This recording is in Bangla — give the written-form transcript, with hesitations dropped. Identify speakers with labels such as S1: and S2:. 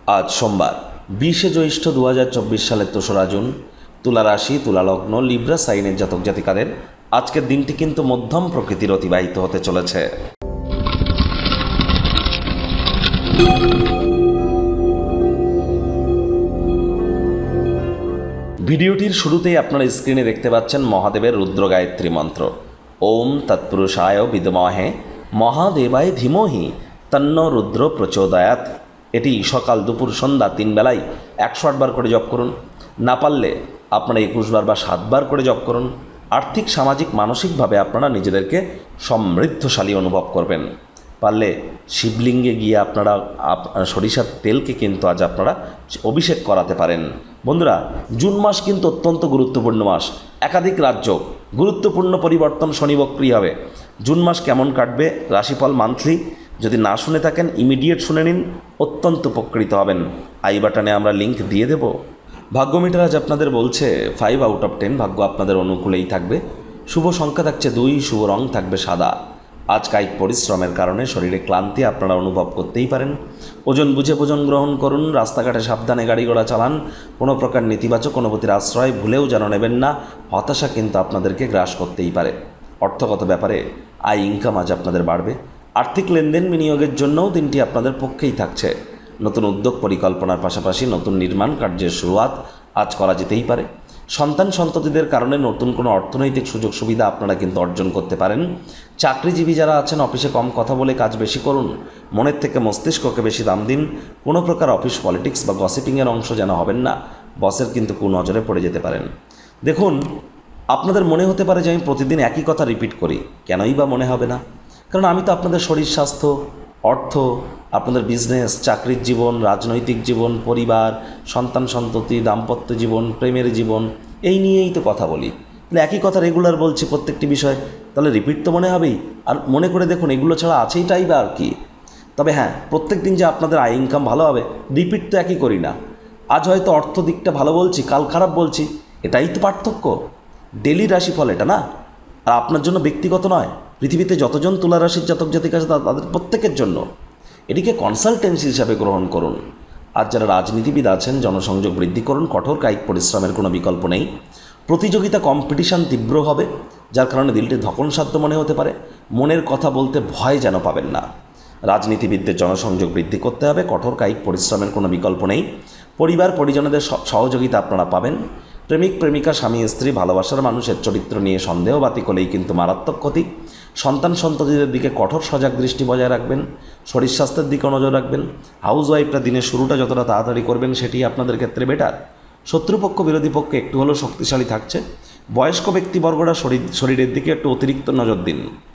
S1: আজ সোমবার 20শে জ্যৈষ্ঠ 2024 সালের 3রা জুন। তুলা রাশি, তুলা লগ্ন, লিব্রা সাইনের জাতক জাতিকাদের আজকের দিনটি কিন্তু মধ্যম প্রকৃতির অতিবাহিত হতে চলেছে। ভিডিওটির শুরুতেই আপনারা স্ক্রিনে দেখতে পাচ্ছেন মহাদেবের রুদ্র গায়ত্রী মন্ত্র। ওম তৎপুরুষায় বিদ্মহে মহাদেবায় ধীমহি তন্ন রুদ্র প্রচোদয়াৎ। এটি সকাল, দুপুর, সন্ধ্যা 3 বেলায় 108 বার করে জপ করুন। না পারলে আপনারা 21 বার বা 7 বার করে জপ করুন। আর্থিক, সামাজিক, মানসিকভাবে আপনারা নিজেদেরকে সমৃদ্ধশালী অনুভব করবেন। পারলে শিবলিঙ্গে গিয়ে আপনারা সরিষার তেলকে কিন্তু আজ আপনারা অভিষেক করাতে পারেন। বন্ধুরা, জুন মাস কিন্তু অত্যন্ত গুরুত্বপূর্ণ মাস। একাধিক রাজ্য গুরুত্বপূর্ণ পরিবর্তন, শনি বক্রী হবে। জুন মাস কেমন কাটবে, রাশিফল মান্থলি যদি না শুনে থাকেন ইমিডিয়েট শুনে নিন, অত্যন্ত উপকৃত হবেন। আই বাটনে আমরা লিঙ্ক দিয়ে দেব। ভাগ্য মিটার আজ আপনাদের বলছে 5 আউট অফ 10, ভাগ্য আপনাদের অনুকূলেই থাকবে। শুভ সংখ্যা থাকছে 2, শুভ রং থাকবে সাদা। আজ কায়িক পরিশ্রমের কারণে শরীরে ক্লান্তি আপনারা অনুভব করতেই পারেন। ওজন বুঝে ভোজন গ্রহণ করুন। রাস্তাঘাটে সাবধানে গাড়ি ঘোড়া চালান। কোনো প্রকার নেতিবাচক অনুভূতির আশ্রয় ভুলেও যেন নেবেন না। হতাশা কিন্তু আপনাদেরকে গ্রাস করতেই পারে। অর্থগত ব্যাপারে আয় ইনকাম আজ আপনাদের বাড়বে। আর্থিক লেনদেন বিনিয়োগের জন্যও দিনটি আপনাদের পক্ষেই থাকছে। নতুন উদ্যোগ পরিকল্পনার পাশাপাশি নতুন নির্মাণ কার্যের শুরুয়াত আজ করা যেতেই পারে। সন্তান সন্ততিদের কারণে নতুন কোনো অর্থনৈতিক সুযোগ সুবিধা আপনারা কিন্তু অর্জন করতে পারেন। চাকরিজীবী যারা আছেন অফিসে কম কথা বলে কাজ বেশি করুন। মনের থেকে মস্তিষ্ককে বেশি দাম দিন। কোনো প্রকার অফিস পলিটিক্স বা গসিপিংয়ের অংশ যেন হবেন না। বসের কিন্তু কুনজরে পড়ে যেতে পারেন। দেখুন, আপনাদের মনে হতে পারে যে আমি প্রতিদিন একই কথা রিপিট করি। কেনই বা মনে হবে না? কারণ আমি তো আপনাদের শরীর স্বাস্থ্য, অর্থ, আপনাদের বিজনেস, চাকরির জীবন, রাজনৈতিক জীবন, পরিবার, সন্তান সন্ততি, দাম্পত্য জীবন, প্রেমের জীবন, এই নিয়েই তো কথা বলি। তাহলে একই কথা রেগুলার বলছি প্রত্যেকটি বিষয়, তাহলে রিপিট তো মনে হবেই। আর মনে করে দেখুন, এগুলো ছাড়া আছেইটাই বা আর কি। তবে হ্যাঁ, প্রত্যেক দিন যে আপনাদের আয় ইনকাম ভালো হবে, রিপিট তো একই করি না। আজ হয়তো অর্থ দিকটা ভালো বলছি, কাল খারাপ বলছি, এটাই তো পার্থক্য। ডেলি রাশিফল এটা না, আর আপনার জন্য ব্যক্তিগত নয়। পৃথিবীতে যতজন তুলা রাশির জাতক জাতিকা আছে তাদের প্রত্যেকের জন্য। এটিকে কনসালটেন্সি হিসাবে গ্রহণ করুন। আর যারা রাজনীতিবিদ আছেন, জনসংযোগ বৃদ্ধি করুন। কঠোর কায়িক পরিশ্রমের কোনো বিকল্প নেই। প্রতিযোগিতা, কম্পিটিশন তীব্র হবে, যার কারণে দিলটি ধকলসাধ্য মনে হতে পারে। মনের কথা বলতে ভয় যেন পাবেন না। রাজনীতিবিদদের জনসংযোগ বৃদ্ধি করতে হবে। কঠোর কায়িক পরিশ্রমের কোনো বিকল্প নেই। পরিবার পরিজনদের সহযোগিতা আপনারা পাবেন। প্রেমিক প্রেমিকা, স্বামী স্ত্রী, ভালোবাসার মানুষের চরিত্র নিয়ে সন্দেহবাতিক হলেই কিন্তু মারাত্মক ক্ষতি। সন্তান সন্ততিদের দিকে কঠোর সজাগ দৃষ্টি বজায় রাখবেন। শরীর স্বাস্থ্যের দিকে নজর রাখবেন। হাউসওয়াইফরা দিনের শুরুটা যতটা তাড়াতাড়ি করবেন সেটি আপনাদের ক্ষেত্রে বেটার। শত্রুপক্ষ বিরোধী পক্ষে একটু হলেও শক্তিশালী থাকছে। বয়স্ক ব্যক্তিবর্গরা শরীরের দিকে একটু অতিরিক্ত নজর দিন।